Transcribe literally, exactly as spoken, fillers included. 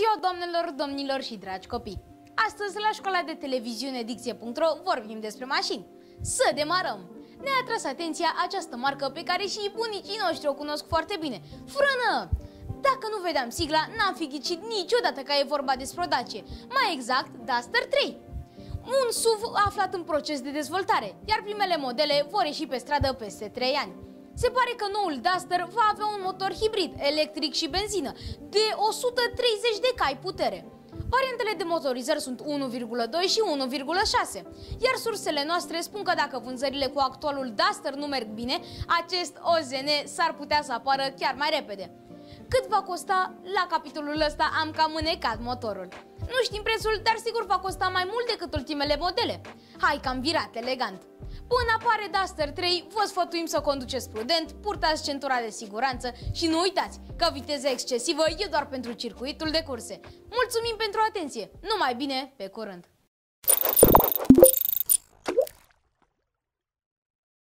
Ziua doamnelor, domnilor și dragi copii! Astăzi la școala de televiziune dicție punct ro vorbim despre mașini. Să demarăm! Ne-a atras atenția această marcă pe care și bunicii noștri o cunosc foarte bine. Frână! Dacă nu vedeam sigla, n-am fi ghicit niciodată că e vorba despre o Dacie. Mai exact, Duster trei. Un S U V aflat în proces de dezvoltare, iar primele modele vor ieși pe stradă peste trei ani. Se pare că noul Duster va avea un motor hibrid, electric și benzină, de o sută treizeci de cai putere. Variantele de motorizări sunt unu virgulă doi și unu virgulă șase, iar sursele noastre spun că dacă vânzările cu actualul Duster nu merg bine, acest O Z N s-ar putea să apară chiar mai repede. Cât va costa? La capitolul ăsta am cam mânecat motorul. Nu știm prețul, dar sigur va costa mai mult decât ultimele modele. Hai că am virat elegant. Până apare Duster trei, vă sfătuim să conduceți prudent, purtați centura de siguranță și nu uitați că viteza excesivă e doar pentru circuitul de curse. Mulțumim pentru atenție! Numai bine, pe curând!